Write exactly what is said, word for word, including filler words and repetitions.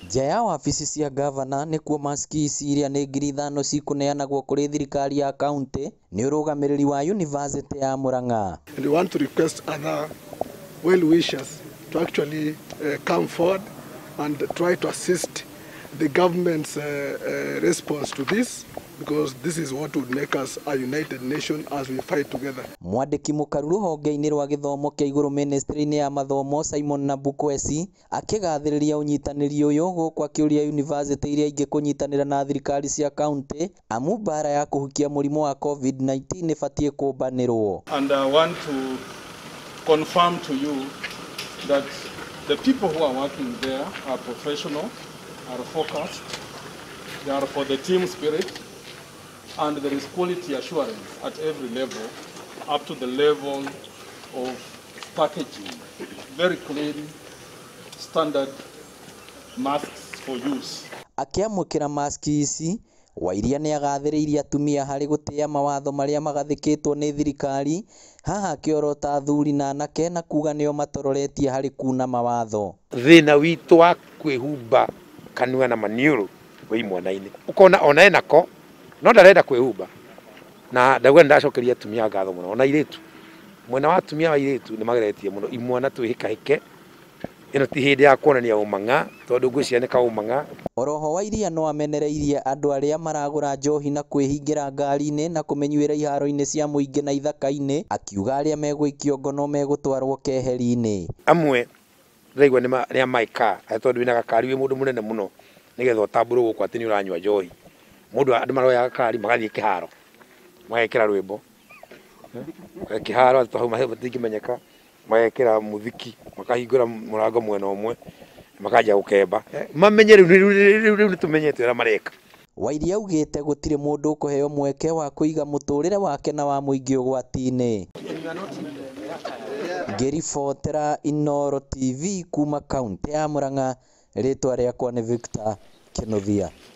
Nja ya wabici cia gavana nĩkuo maski ici iria nĩ ngiri ithano cikuneanagwo kũrĩ thirikari ya kaunti nĩ ũrũgamĩrĩri wa University ya Murang'a. And we want to request other well wishers to actually uh, come forward and try to assist the government's uh, uh, response to this, because this is what would make us a united nation as we fight together. Mwandĩki mũkaru rũhonge-inĩ rwa gĩthomo kĩa igũrũ ministry-inĩ ya mathomo Simon Nabukwesi akĩgathĩrĩria ũnyitanĩri ũyũ gũkũ akĩũria university iria ingĩ kũnyitanĩra na thirikari cia kaunti amu mbara ya kũhukia mũrimũ wa COVID nineteen ĩbatiĩ kũmbanĩrwo. And I want to confirm to you that the people who are working there are professional, are focused, they are for the team spirit, and there is quality assurance at every level, up to the level of packaging, very clean, standard masks for use. Akiamũkĩra maski ici, Wairia nĩ agathĩrĩirie atumia harĩ gũtĩa mawatho marĩa magathĩkĩtwo nĩ thirikari, haha akĩorota athuri na anake na kuga nĩo matororetie harĩ kuna mawatho. Thĩna witũ wa kwĩhumba kanua na maniũrũ wĩ mwana-inĩ. Ũkona ona enako no ndarenda kwĩhumba. Na ndauga ndacokeria atumia ngatho mũno. Ona airĩtu. Mwena wa atumia wa airĩtu nĩ mageretie mũno. Imwana twĩhĩkahĩke. Ĩno ti hĩndĩ ya kuonania ũmang'a tondũ ngwĩcianĩka ũmang'a. Oroho Wairia no amenereirie andũ arĩa maragũra njohi na kwĩhingĩra ngari-inĩ na kũmenyuĩra iharo-inĩ cia mũingĩ na ithaka-inĩ, akiuga arĩa megũikio ngono megũtwarwo keheri-inĩ. Amwe ndaigua nĩ arĩa maika tondũ wĩna gakari wĩ mũndũ mũnene mũno nĩgetha ũtambũrwo gũkũ atĩ nĩ ũranyua njohi. Mũndũ andũ maroya gakari magathiĩ kĩharo magekĩra rwĩmbo kĩharo atĩ hau matingĩmenyeka, magekĩra mũthiki makahingũra mũrango mwena ũmwe makajia gũkemba. Mamenye rĩu rĩu nĩtũmenyete ũrĩa mareka. Wairia augĩte gũtirĩ mũndũ ũkũheo mweke wa kũiga mũtũrĩre wake na wa mũingĩ ũgwati-inĩ. Ngĩribotera Inooro T V kuma kaunti ya Murang'a, rĩtwa rĩakwa nĩ Victor Kĩnuthia.